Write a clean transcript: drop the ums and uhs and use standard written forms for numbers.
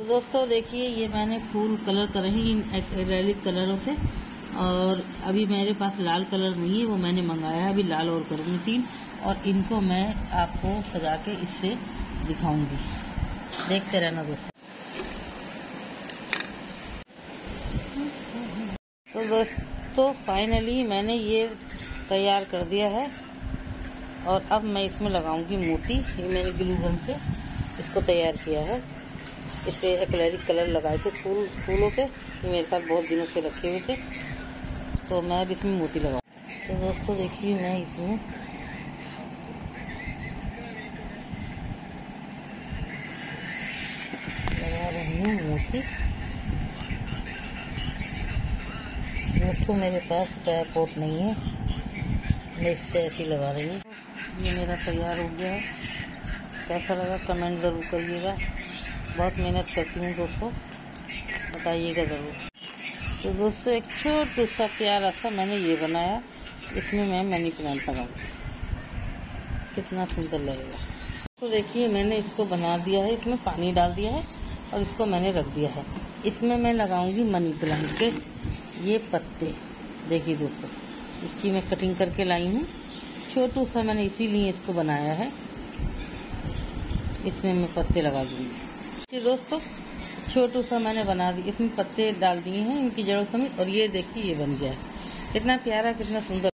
दोस्तों देखिए, ये मैंने फूल कलर करे हैं इन एक्रेलिक कलरों से, और अभी मेरे पास लाल कलर नहीं है, वो मैंने मंगाया है। अभी लाल और करूँगी 3, और इनको मैं आपको सजा के इससे दिखाऊंगी। देखते रहना दोस्तों। तो दोस्तों फाइनली मैंने ये तैयार कर दिया है, और अब मैं इसमें लगाऊंगी मोती। ये मैंने ग्लू गन से इसको तैयार किया है। इस पे एक्रेलिक कलर लगाए थे फूलों पे, ये मेरे पास बहुत दिनों से रखे हुए थे, तो मैं अब इसमें मोती लगाऊँ। तो दोस्तों देखिए, मैं इसमें लगा रही हूँ मोती। दोस्तों मेरे पास ट्राइपॉड नहीं है, मैं इससे ऐसी लगा रही हूँ। ये मेरा तैयार हो गया है। कैसा लगा कमेंट ज़रूर करिएगा। बहुत मेहनत करती हूँ दोस्तों, बताइएगा ज़रूर। तो दोस्तों एक छोटा सा प्यारा सा मैंने ये बनाया, इसमें मैं मनी प्लांट लगाऊंगी, कितना सुंदर लगेगा। तो देखिए मैंने इसको बना दिया है, इसमें पानी डाल दिया है और इसको मैंने रख दिया है। इसमें मैं लगाऊंगी मनी प्लांट के ये पत्ते। देखिए दोस्तों, इसकी मैं कटिंग करके लाई हूँ, छोटू सा मैंने इसीलिए इसको बनाया है। इसमें मैं पत्ते लगा दूंगी। ये दोस्तों छोटू सा मैंने बना दी, इसमें पत्ते डाल दिए हैं इनकी जड़ों समेत, और ये देखिए ये बन गया है। कितना प्यारा, कितना सुंदर।